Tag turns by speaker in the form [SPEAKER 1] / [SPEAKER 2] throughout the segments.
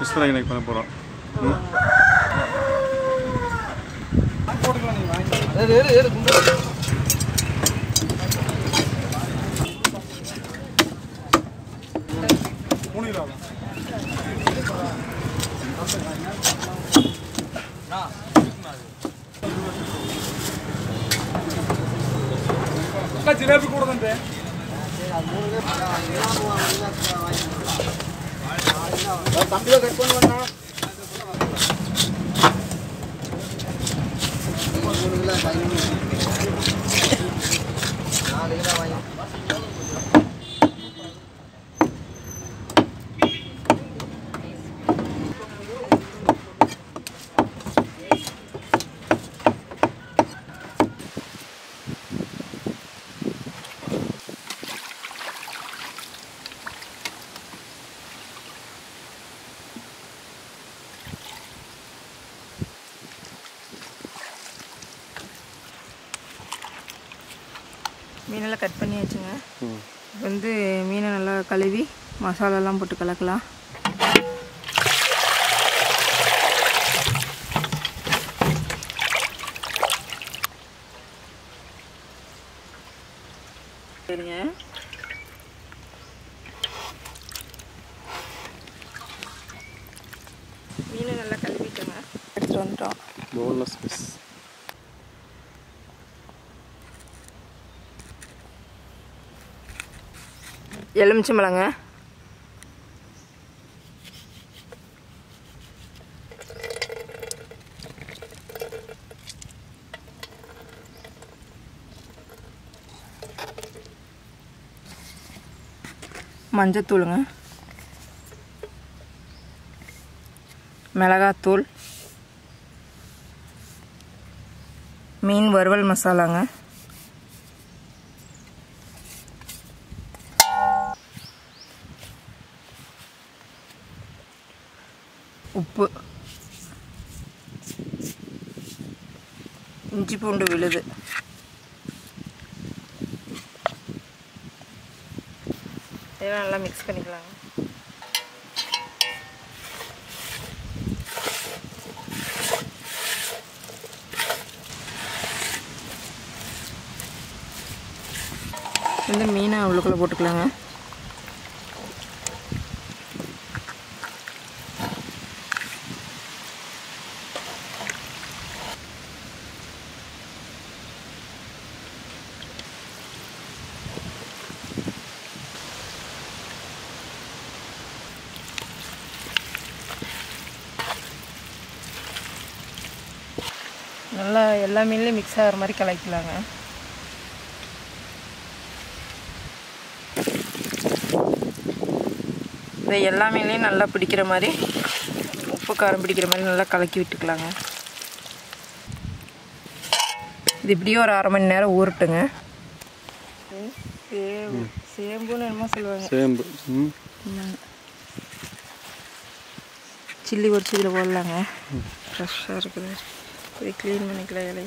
[SPEAKER 1] Fish fry இன்னைக்கு பண்ண போகிறோம்.
[SPEAKER 2] ಜಿಲೇಬಿ ಕೊಡದಂತೆ ತಂಬಿಗೆ ಕಟ್ಕೊಂಡು ಬಂದ
[SPEAKER 3] மீனெல்லாம் கட் பண்ணி வச்சுங்க. வந்து மீனை நல்லா கழுவி மசாலாலாம் போட்டு கலக்கலாம். சரிங்க, மீனை நல்லா கழுவிட்டுங்க எடுத்துகிட்டு வந்துட்டோம்.
[SPEAKER 1] Boneless fish.
[SPEAKER 3] எலுமிச்சம்பழங்க, மஞ்சத்தூளுங்க, மிளகாத்தூள், மீன் வறுவல் மசாலாங்க, உப்பு, இஞ்சி பூண்டு விழுது, இதெல்லாம் நல்லா மிக்ஸ் பண்ணிக்கலாங்க. வந்து மீனை உள்ளுக்குள்ளே போட்டுக்கலாங்க. நல்லா எல்லா மீன்லேயும் மிக்ஸ் ஆகிற மாதிரி கலக்கலாங்க. இந்த எல்லா மீன்லேயும் நல்லா பிடிக்கிற மாதிரி, உப்பு காரம் பிடிக்கிற மாதிரி நல்லா கலக்கி விட்டுக்கலாங்க. இது இப்படியே ஒரு அரை மணி நேரம் ஊறட்டுங்க. சேம்புன்னு என்னமோ சொல்லுவாங்க.
[SPEAKER 1] சேம்பு
[SPEAKER 3] சில்லி பொரிச்சு இதில் போடலாங்க. ஃப்ரெஷ்ஷாக இருக்குது. இதை க்ளீன் பண்ணிக்கலாம் இலையை.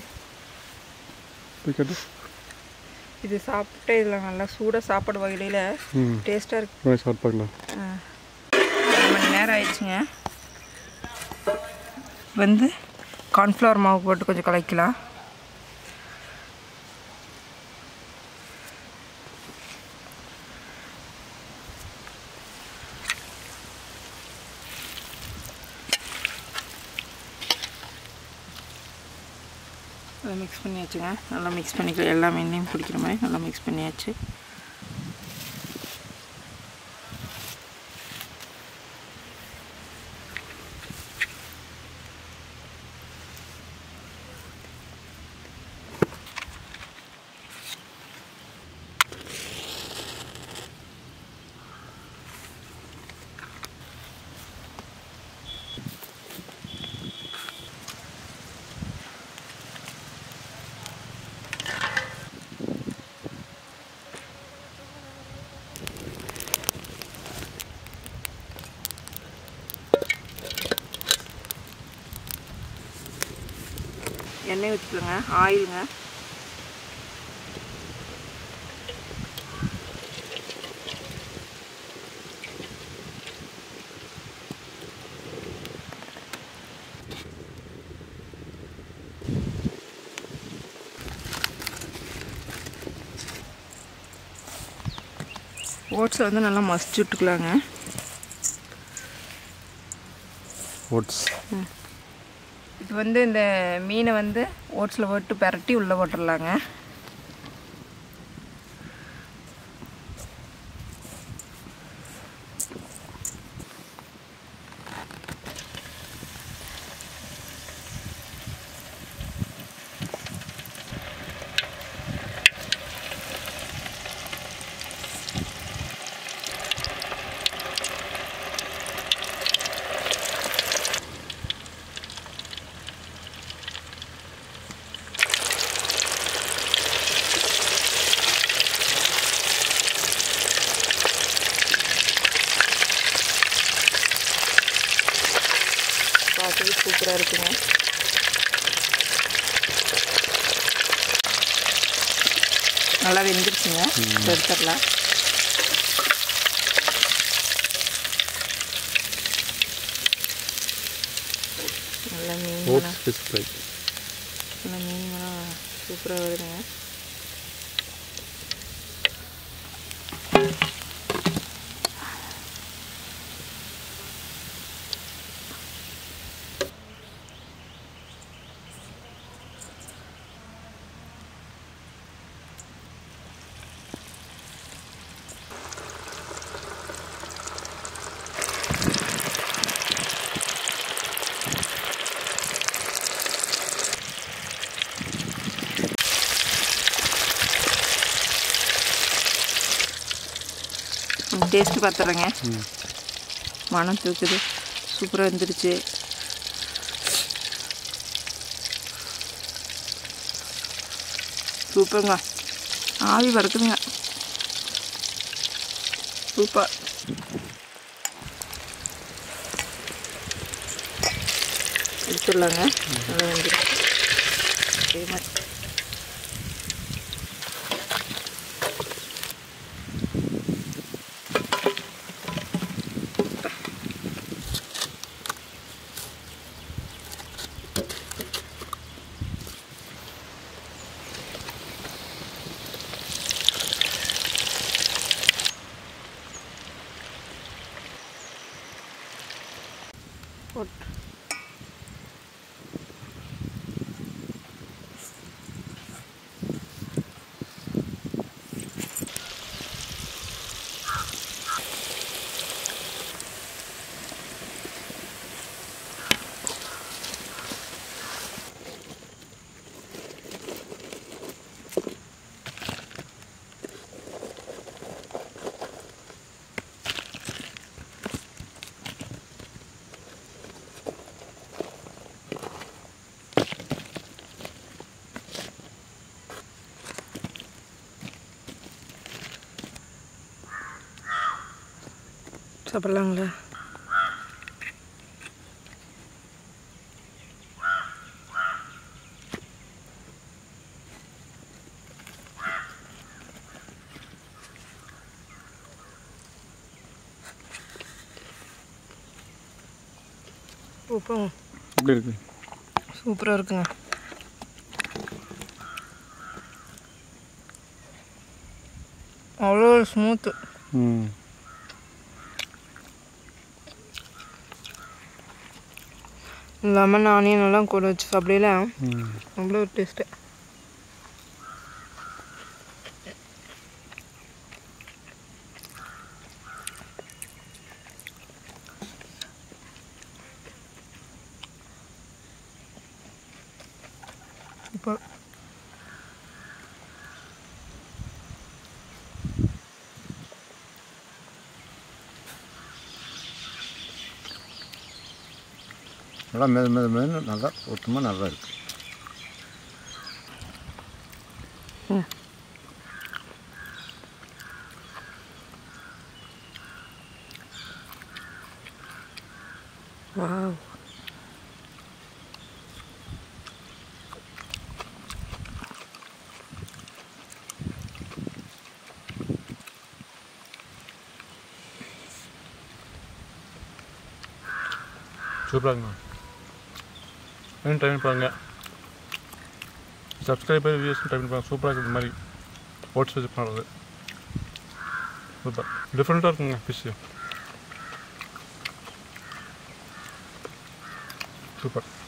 [SPEAKER 3] இது சாப்பிட்டு இதில் நல்லா சூடாக சாப்பாடு வகையில் டேஸ்ட்டாக இருக்குது.
[SPEAKER 1] சாப்பிடலாம்.
[SPEAKER 3] 1 மணி நேரம் ஆயிடுச்சுங்க. வந்து கார்ன்ஃப்ளவர் மாவு போட்டு கொஞ்சம் கலக்கலாம். அதை மிக்ஸ் பண்ணியாச்சுங்க. நல்லா மிக்ஸ் பண்ணிக்கலாம். எல்லா மீனையும் பிடிக்கிற மாதிரி நல்லா மிக்ஸ் பண்ணியாச்சு. எண்ணெய் ஊற்றிக்கலாங்க. ஆயிலுங்க, ஓட்ஸை வந்து நல்லா மசிச்சு விட்டுக்கலாங்க.
[SPEAKER 1] ஓட்ஸ்
[SPEAKER 3] இது வந்து இந்த மீனை வந்து ஓட்ஸில் போட்டு பரட்டி உள்ளே போட்டுடலாங்க. பார்க்கவே சூப்பராக இருக்குங்க. நல்லா வெந்துருச்சுங்க. எடுத்துடலாம். நல்லா மீன் நல்லா மீன்லாம் சூப்பராக வருதுங்க. டேஸ்ட்டு பார்த்துறேங்க. மனம் தூக்குது. சூப்பராக வந்துடுச்சு. சூப்பருங்க. ஆவி வறுக்குதுங்க. சூப்பர். எடுத்துடலாங்க. நல்லா வந்துடுச்சு. அதே மாதிரி சாப்பிட்லாங்களா?
[SPEAKER 1] எப்படி இருக்கு?
[SPEAKER 3] சூப்பராக இருக்குங்க. அவ்வளோ ஸ்மூத்து. லெமன் ஆனியன் எல்லாம் கூட வச்சு சாப்பிடல அவ்வளோ ஒரு டேஸ்ட்டு. இப்போ
[SPEAKER 2] நல்லா மெது நல்லா ஒட்டுமா நல்லா இருக்கு.
[SPEAKER 3] வாவ்.
[SPEAKER 1] சூப்பராக ட்ரை பண்ணி பாருங்கள். சப்ஸ்கிரைபர் வியூஸ் ட்ரை பண்ணி பாருங்கள். சூப்பராக இருக்குது. இந்த மாதிரி ஓட்ஸ் வச்சு பண்ணுறது. சூப்பர், டிஃப்ரெண்ட்டாக இருக்குங்க ஃபிஷ்ஷு. சூப்பர்.